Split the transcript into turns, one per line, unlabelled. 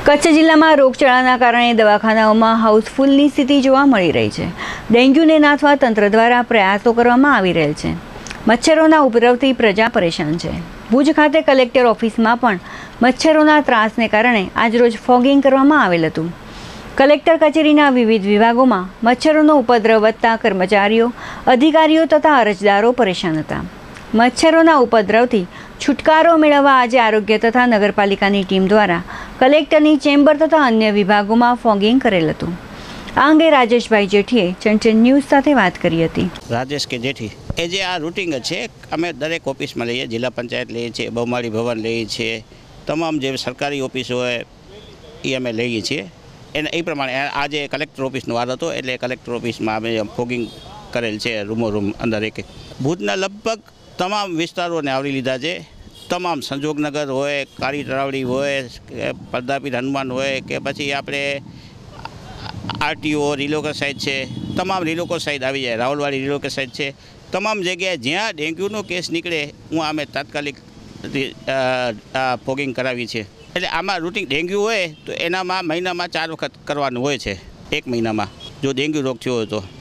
કચ્છ જિલ્લામાં રોગચાળાના કારણે દવાખાનાઓમાં હાઉસફુલની સ્થિતિ જોવા મળી રહી છે। ડેન્ગ્યુને નાથવા તંત્ર દ્વારા પ્રયાસો કરવામાં આવી રહેલ છે। મચ્છરોના ઉપદ્રવથી પ્રજા પરેશાન છે। ભુજ ખાતે કલેક્ટર ઓફિસમાં પણ મચ્છરોના ત્રાસને કારણે આજરોજ ફોગિંગ કરવામાં આવેલ હતું। કલેક્ટર કચેરીના વિવિધ વિભાગોમાં મચ્છરોનો ઉપદ્રવ વધતા કર્મચારીઓ, અધિકારીઓ તથા અરજદારો પરેશાન હતા। મચ્છરોના ઉપદ્રવથી છુટકારો મેળવવા આજે આરોગ્ય તથા નગરપાલિકાની ટીમ દ્વારા કલેક્ટરની ચેમ્બર તથા અન્ય વિભાગોમાં ફોગિંગ કરેલ હતું। આ અંગે રાજેશભાઈ જેઠીએ ચંચળ ન્યૂઝ સાથે વાત કરી હતી।
રાજેશ કે જેઠી એ જે આ રૂટિંગ છે અમે દરેક ઓફિસમાં લઈએ, જિલ્લા પંચાયત લઈએ છીએ, બહુમાળી ભવન લઈએ છીએ, તમામ જે સરકારી ઓફિસ હોય એ અમે લઈએ છીએ। એ પ્રમાણે આજે કલેક્ટર ઓફિસનો વાર હતો એટલે કલેક્ટર ઓફિસમાં અમે ફોગિંગ કરેલ છે, રૂમ અંદર એક। ભુજના લગભગ તમામ વિસ્તારોને આવરી લીધા છે। તમામ સંજોગનગર હોય, કાળી તરાવડી હોય કે પરદાપીર હનુમાન હોય કે પછી આપણે આરટીઓ રીલોકર સાઇડ છે, તમામ રીલોકર સાઇડ આવી જાય, રાવલવાડી રીલોકર સાઇડ છે, તમામ જગ્યાએ જ્યાં ડેન્ગ્યુનો કેસ નીકળે હું અમે તાત્કાલિક ફોગિંગ કરાવી છે। એટલે આમાં રૂટિન ડેન્ગ્યુ હોય તો એનામાં મહિનામાં 4 વખત કરવાનું હોય છે, એક મહિનામાં જો ડેન્ગ્યુ રોગ થયો હોય તો।